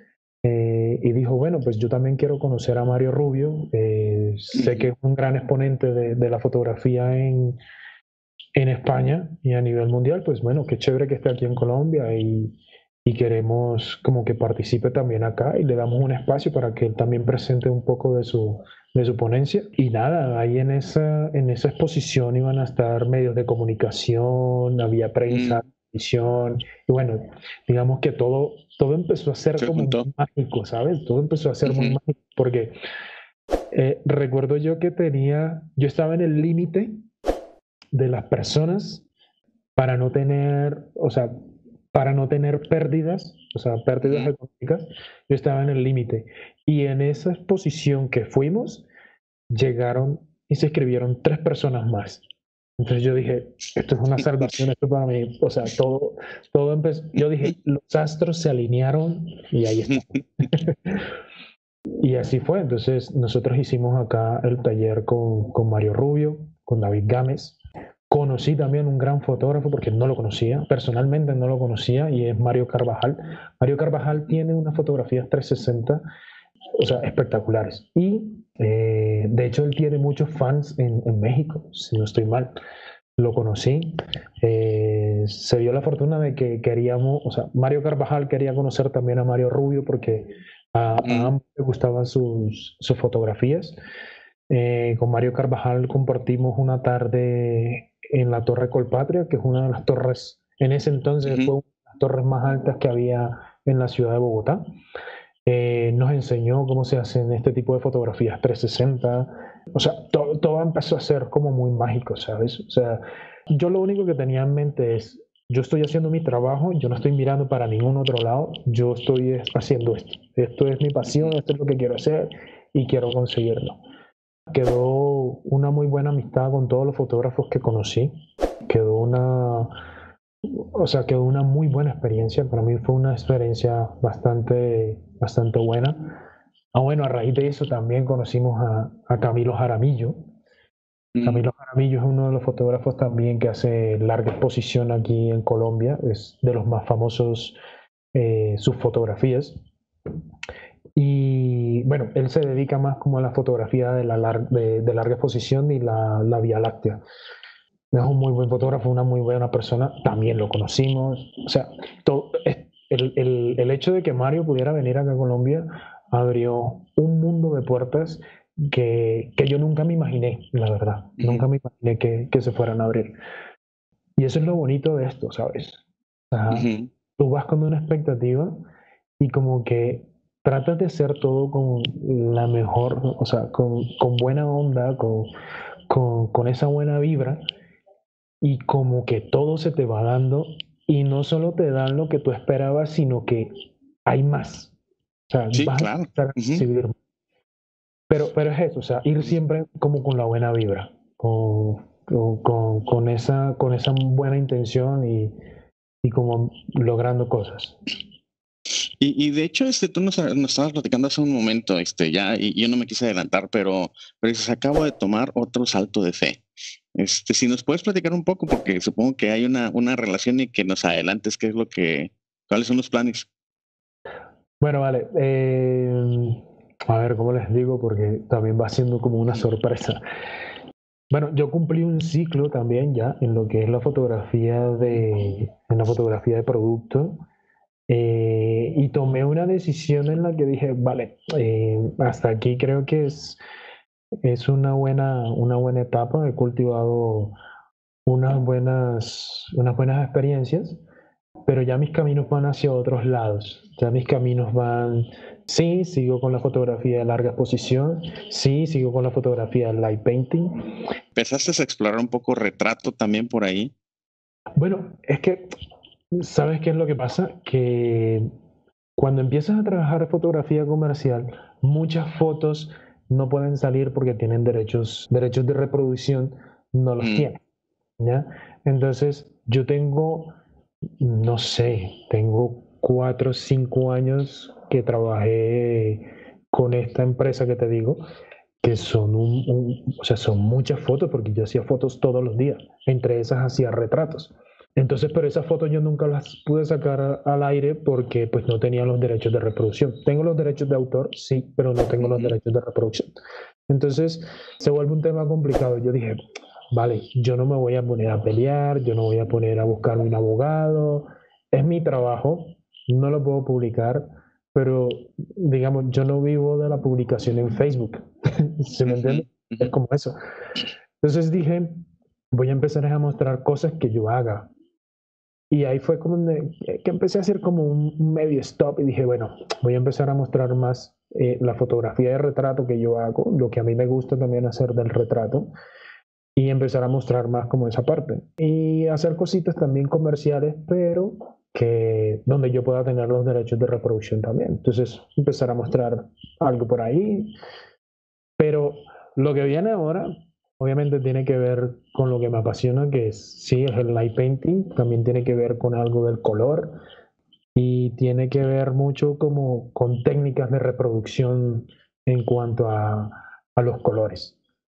y dijo, bueno, pues yo también quiero conocer a Mario Rubio, sé que es un gran exponente de la fotografía en España y a nivel mundial, pues bueno, qué chévere que esté aquí en Colombia y queremos como que participe también acá y le damos un espacio para que él también presente un poco de su ponencia. Y nada, ahí en esa exposición iban a estar medios de comunicación, había prensa, televisión, y bueno, digamos que todo empezó a ser como muy mágico, ¿sabes? Todo empezó a ser muy mágico porque recuerdo yo que yo estaba en el límite de las personas para no tener, pérdidas, pérdidas económicas. Yo estaba en el límite. Y en esa exposición que fuimos, llegaron y se escribieron 3 personas más. Entonces yo dije, esto es una salvación, esto para mí, o sea, todo empezó. Yo dije, los astros se alinearon y ahí está. Y así fue. Entonces nosotros hicimos acá el taller con Mario Rubio, con David Gámez. Conocí también un gran fotógrafo porque no lo conocía, personalmente no lo conocía, y es Mario Carvajal. Mario Carvajal tiene unas fotografías 360, o sea, espectaculares. Y de hecho él tiene muchos fans en México, si no estoy mal. Lo conocí. Se dio la fortuna de que Mario Carvajal quería conocer también a Mario Rubio porque a ambos les gustaban sus fotografías. Con Mario Carvajal compartimos una tarde en la Torre Colpatria, que es una de las torres, en ese entonces fue una de las torres más altas que había en la ciudad de Bogotá. Nos enseñó cómo se hacen este tipo de fotografías 360, O sea, todo empezó a ser como muy mágico, ¿sabes? O sea, yo lo único que tenía en mente es, yo estoy haciendo mi trabajo, yo no estoy mirando para ningún otro lado, yo estoy haciendo esto. Esto es mi pasión, esto es lo que quiero hacer y quiero conseguirlo. Quedó una muy buena amistad con todos los fotógrafos que conocí. Quedó quedó una muy buena experiencia. Para mí fue una experiencia bastante buena. Bueno, a raíz de eso también conocimos a Camilo Jaramillo. Camilo Jaramillo es uno de los fotógrafos también que hace larga exposición aquí en Colombia. Es de los más famosos sus fotografías. Y bueno, él se dedica más como a la fotografía de larga exposición y la Vía Láctea. Es un muy buen fotógrafo, una muy buena persona. También lo conocimos. O sea, el hecho de que Mario pudiera venir acá a Colombia abrió un mundo de puertas que yo nunca me imaginé, la verdad. Nunca me imaginé que se fueran a abrir. Y eso es lo bonito de esto, ¿sabes? O sea, tú vas con una expectativa y como que tratas de hacer todo con la mejor, o sea, con buena onda, con esa buena vibra, y como que todo se te va dando y no solo te dan lo que tú esperabas, sino que hay más. O sea, Sí, vas a claro. empezar a recibir. Pero es eso, o sea, ir siempre como con la buena vibra, con esa buena intención y como logrando cosas. Y de hecho, tú nos estabas platicando hace un momento, ya, y yo no me quise adelantar, pero dices, acabo de tomar otro salto de fe. Si nos puedes platicar un poco, porque supongo que hay una relación y que nos adelantes cuáles son los planes. Bueno, vale. A ver, ¿cómo les digo? Porque también va siendo como una sorpresa. Bueno, yo cumplí un ciclo también ya en lo que es la fotografía de producto. Y tomé una decisión en la que dije, vale, hasta aquí creo que es una buena etapa. He cultivado unas buenas experiencias, pero ya mis caminos van hacia otros lados. Ya mis caminos van, sí, sigo con la fotografía de larga exposición, sí, sigo con la fotografía de light painting. ¿Empezaste a explorar un poco retrato también por ahí? Bueno, es que, ¿sabes qué es lo que pasa? Que cuando empiezas a trabajar fotografía comercial, muchas fotos no pueden salir porque tienen derechos de reproducción, no los tienen, ¿ya? Entonces, yo tengo, no sé, tengo 4 o 5 años que trabajé con esta empresa que te digo, que son o sea, son muchas fotos porque yo hacía fotos todos los días, entre esas hacía retratos. Entonces, pero esas fotos yo nunca las pude sacar al aire porque pues no tenía los derechos de reproducción. Tengo los derechos de autor, sí, pero no tengo los derechos de reproducción. Entonces, se vuelve un tema complicado. Yo dije, vale, yo no me voy a poner a pelear, yo no voy a poner a buscar un abogado, es mi trabajo, no lo puedo publicar, pero digamos, yo no vivo de la publicación en Facebook, ¿se me entiende? Es como eso. Entonces dije, voy a empezar a mostrar cosas que yo haga. Y ahí fue como que empecé a hacer como un medio stop y dije, bueno, voy a empezar a mostrar más la fotografía de retrato que yo hago, lo que a mí me gusta también hacer del retrato, y empezar a mostrar más como esa parte. Y hacer cositas también comerciales, pero que donde yo pueda tener los derechos de reproducción también. Entonces, empezar a mostrar algo por ahí. Pero lo que viene ahora, obviamente tiene que ver con lo que me apasiona, que es el light painting, también tiene que ver con algo del color y tiene que ver mucho como con técnicas de reproducción en cuanto a los colores.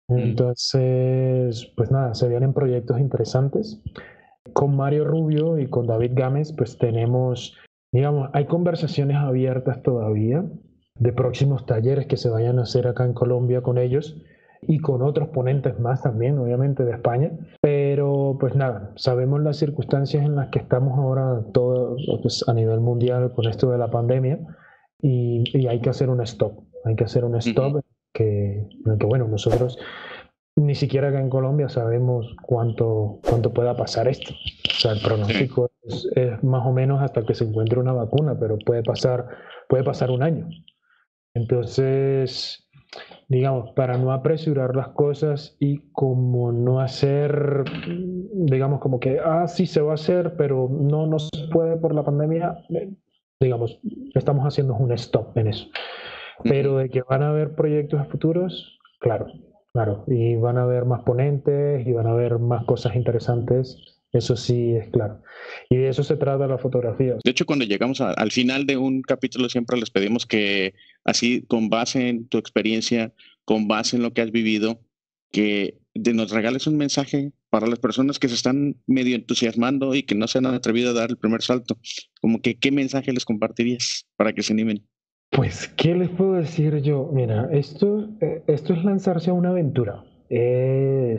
Entonces, pues nada, se vienen proyectos interesantes. Con Mario Rubio y con David Gámez, pues tenemos, digamos, hay conversaciones abiertas todavía de próximos talleres que se vayan a hacer acá en Colombia con ellos y con otros ponentes más también, obviamente de España. Pero pues nada, sabemos las circunstancias en las que estamos ahora todo, pues, a nivel mundial con esto de la pandemia y hay que hacer un stop. Hay que hacer un stop en el que, bueno, nosotros ni siquiera acá en Colombia sabemos cuánto pueda pasar esto. O sea, el pronóstico es más o menos hasta que se encuentre una vacuna, pero puede pasar un año. Entonces, digamos, para no apresurar las cosas y como no hacer, digamos, como que, sí se va a hacer, pero no se puede por la pandemia, digamos, estamos haciendo un stop en eso. Pero de que van a haber proyectos futuros, claro, y van a haber más ponentes y van a haber más cosas interesantes, eso sí es claro. Y de eso se trata la fotografía. De hecho, cuando llegamos al final de un capítulo, siempre les pedimos que, así, con base en tu experiencia, con base en lo que has vivido, que nos regales un mensaje para las personas que se están medio entusiasmando y que no se han atrevido a dar el primer salto. Como que, ¿qué mensaje les compartirías para que se animen? Pues, ¿qué les puedo decir yo? Mira, esto es lanzarse a una aventura. El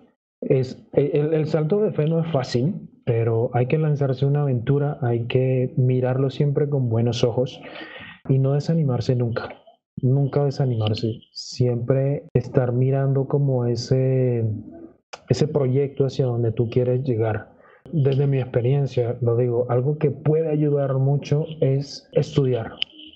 salto de fe no es fácil, pero hay que lanzarse a una aventura, hay que mirarlo siempre con buenos ojos y no desanimarse nunca. Nunca desanimarse. Siempre estar mirando como ese proyecto hacia donde tú quieres llegar. Desde mi experiencia, lo digo, algo que puede ayudar mucho es estudiar,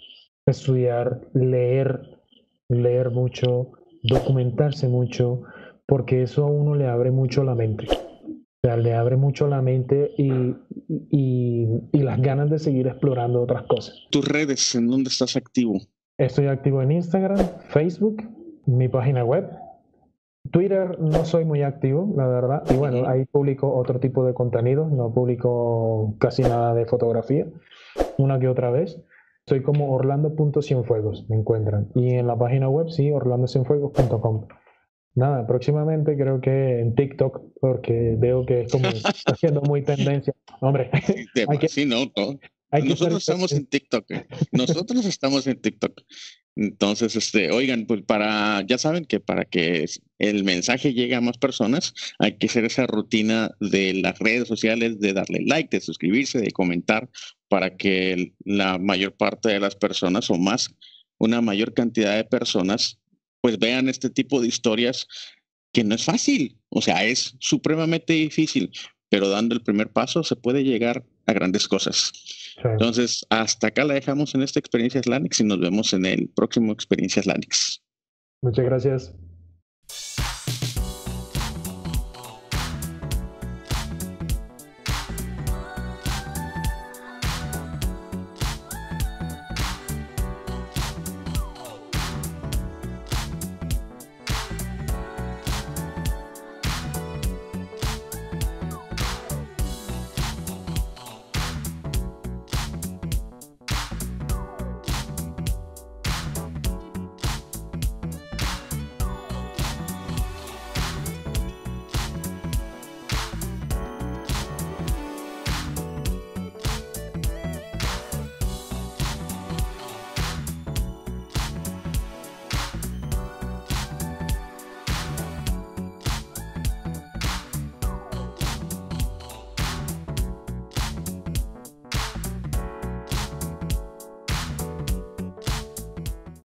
leer mucho, documentarse mucho, porque eso a uno le abre mucho la mente. O sea, le abre mucho la mente y las ganas de seguir explorando otras cosas. ¿Tus redes, en dónde estás activo? Estoy activo en Instagram, Facebook, mi página web. Twitter no soy muy activo, la verdad. Y bueno, ahí publico otro tipo de contenido, no publico casi nada de fotografía, una que otra vez. Soy como orlando.cienfuegos, me encuentran. Y en la página web, sí, orlandocienfuegos.com. Nada, próximamente creo que en TikTok, porque veo que es como está haciendo muy tendencia. Hombre, sí, no. Nosotros estamos en TikTok. Nosotros estamos en TikTok. Entonces, oigan, pues ya saben que para que el mensaje llegue a más personas, hay que hacer esa rutina de las redes sociales, de darle like, de suscribirse, de comentar, para que la mayor parte de las personas o más, una mayor cantidad de personas, pues vean este tipo de historias que no es fácil, o sea, es supremamente difícil, pero dando el primer paso se puede llegar a grandes cosas. Sí. Entonces, hasta acá la dejamos en esta Experiencias Lanix y nos vemos en el próximo Experiencias Lanix. Muchas gracias.